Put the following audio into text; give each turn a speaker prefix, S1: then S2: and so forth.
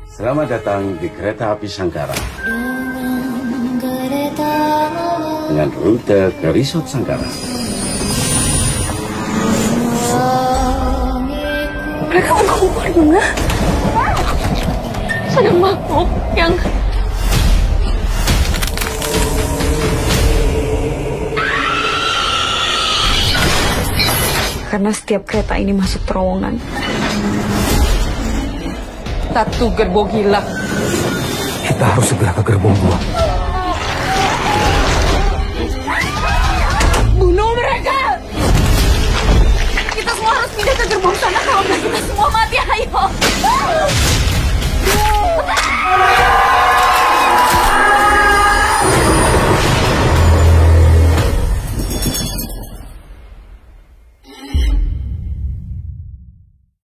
S1: Selamat datang di kereta api Sangkara dengan rute ke Resort Sangkara.
S2: Mereka berkumpul di mana? Ada makhluk yang... Karena setiap kereta ini masuk terowongan. Satu gerbong hilang.
S3: Kita harus segera ke gerbong 2.
S2: Bunuh mereka! Kita semua harus pindah ke gerbong sana kalau kita semua